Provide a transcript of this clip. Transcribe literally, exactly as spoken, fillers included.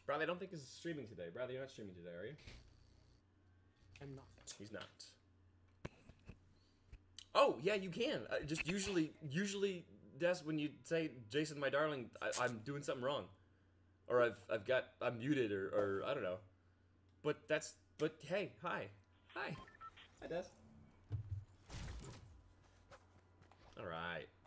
Bradley, I don't think this is streaming today. Bradley, you're not streaming today, are you? I'm not. He's not. Oh, yeah, you can. Uh, just usually, usually, that's when you say, Jason, my darling, I, I'm doing something wrong. Or I've, I've got, I'm muted, or, or, I don't know. But that's, but hey, hi. Hi. Hi, Des. Alright.